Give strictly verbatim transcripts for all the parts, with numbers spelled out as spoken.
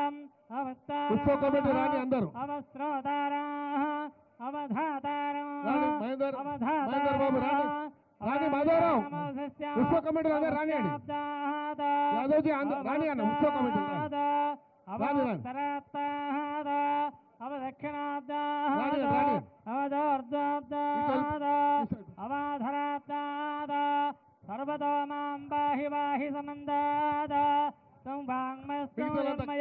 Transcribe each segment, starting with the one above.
ఉత్సవ కమిటీ రాని అందరూ మహేందర్ మహేందర్ బాబు రాని రాని మాధవరావు ఉత్సవ కమిటీ అందరూ రానియండి యాదవ్జీ రాని అన్న ఉత్సవ కమిటీ రాని రాని సర్వతో మాం బాహి బాహి సమందాద సంభాంగమయ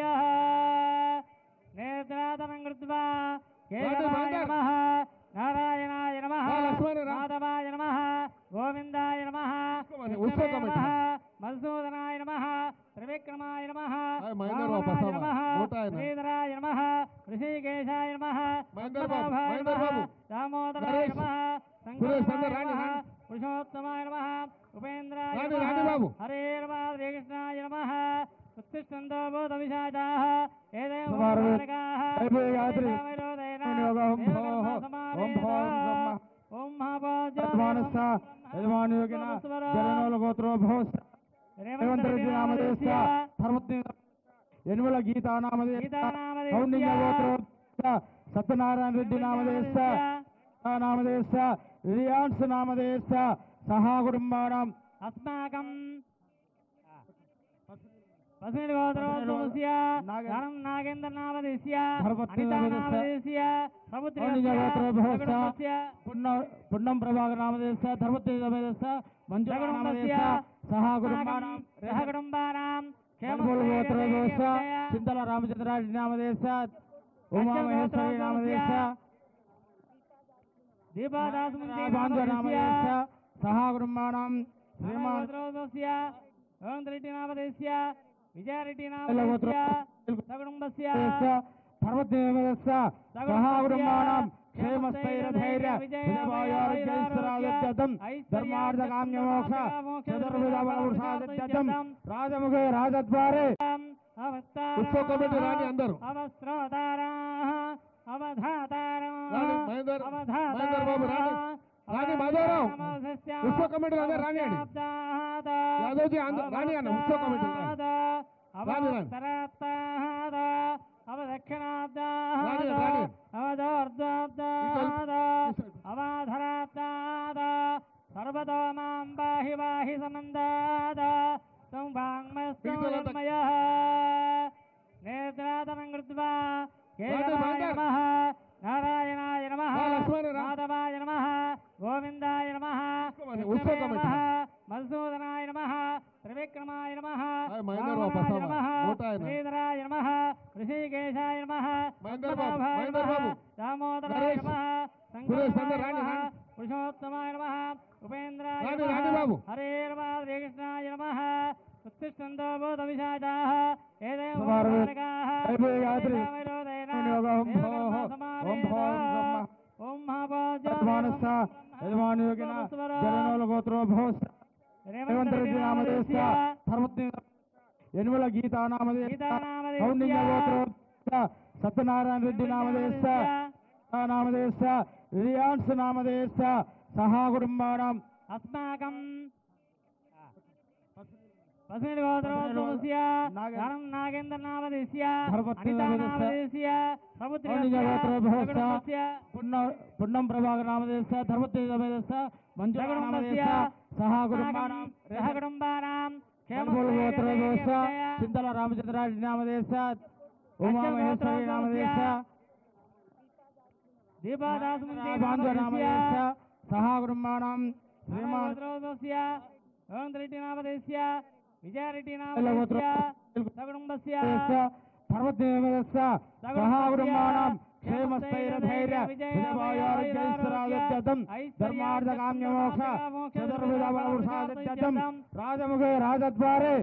నేత్రాతనం కృత్వా కేశవాయ నమః నారాయణాయ నమః మాధవాయ నమః గోవిందాయ నమః మధుసూదనాయ నమః త్రివిక్రమాయ నమః శ్రీధరాయ నమః ఋషికేశాయ నమః దామోదరాయ నమః పురుషోత్తమాయ నమః ఉపేంద్రాయ నమః హరే నమః శ్రీకృష్ణాయ నమః ఉత్తిష్టంతో భూతవిశాచాః ఏదేవ యనుమల గీతా నామదేశ సత్యనారాయణ రెడ్డి నామదేశ నామదేశ రియాన్స్ నామదేశ సహా కుటుంబానాం అస్మాకం పసిడి గోత్రోద్భవస్య ధనం నాగేంద్ర నామదేశ్య అనితా నామదేశ్య సముద్రస్య పున్నం ప్రభాకర్ నామదేశ ధర్మత్రి నామదేశ మంజుల నామదేశ సహా కుటుంబానాం సహ కుటుంబానాం గోత్రోద్భవస్య చింతల రామచంద్రారెడ్డి నామదేశ ఉమా మహేశ్వరి నామదేశ దీపాదాసు నామదేశ సహా కుటుంబానాం శ్రీమాన్ గోత్రోద్భవస్య రెడ్డి నామదేశ్య విజయారెడ్డి నామదేశ్య సకుటుంబస్య ధర్మదేవస్య సహా కుటుంబానాం క్షేమస్థైర్య ధైర్య విజయవాయారోగ్యైశ్వర్యాదత్తం ధర్మార్థ కామ్య మోక్ష చతుర్విధ బలవృషాదత్తం రాజముఖే రాజద్వారే ఉత్సవ కమిటీ రాని అందరూ మహేందర్ మహేందర్ బాబు రాని రాని మాధవరావు ఉత్సవ కమిటీ అందరూ రానియండి యాదవ్జీ రాని అన్న ఉత్సవ కమిటీ రాని రాని సర్వతో మాం బాహి బాహి సమందాద సంభాంగమయ నేత్రాతనం కృత్వా కేశవాయ నమః నారాయణాయ నమః మాధవాయ నమః గోవిందాయ నమః మధుసూదనాయ నమః త్రివిక్రమాయ నమః శ్రీధరాయ నమః ఋషికేశాయ నమః దామోదరాయ నమః పురుషోత్తమాయ నమః ఉపేంద్రాయ నమః హరే నమః శ్రీకృష్ణాయ నమః ఉత్తిష్టంతో భూతవిశాచాః ఏదేవ యనుమల గీతా నామదేశ సత్యనారాయణ రెడ్డి నామదేశ నామదేశ రియాన్స్ నామదేశ సహా కుటుంబానాం అస్మాకం పసిడి గోత్రోద్భవస్య ధనం నాగేంద్ర నామదేశ్య అనితా నామదేశ్య సముద్రస్య పున్నం ప్రభాకర్ నామదేశ ధర్మత్రి నామదేశ మంజుల నామదేశ సహా కుటుంబానాం సహ కుటుంబానాం గోత్రోద్భవస్య చింతల రామచంద్రారెడ్డి నామదేశ ఉమా మహేశ్వరి నామదేశ దీపాదాసు నామదేశ సహా కుటుంబానాం శ్రీమాన్ గోత్రోద్భవస్య రెడ్డి నామదేశ్య విజయారెడ్డి నామదేశ్య సకుటుంబస్య ధర్మదేవస్య సహా కుటుంబానాం క్షేమస్థైర్య ధైర్య విజయవాయారోగ్యైశ్వర్యాదత్తం ధర్మార్థ కామ్య మోక్ష చతుర్విధ బలవృషాదత్తం రాజముఖే రాజద్వారే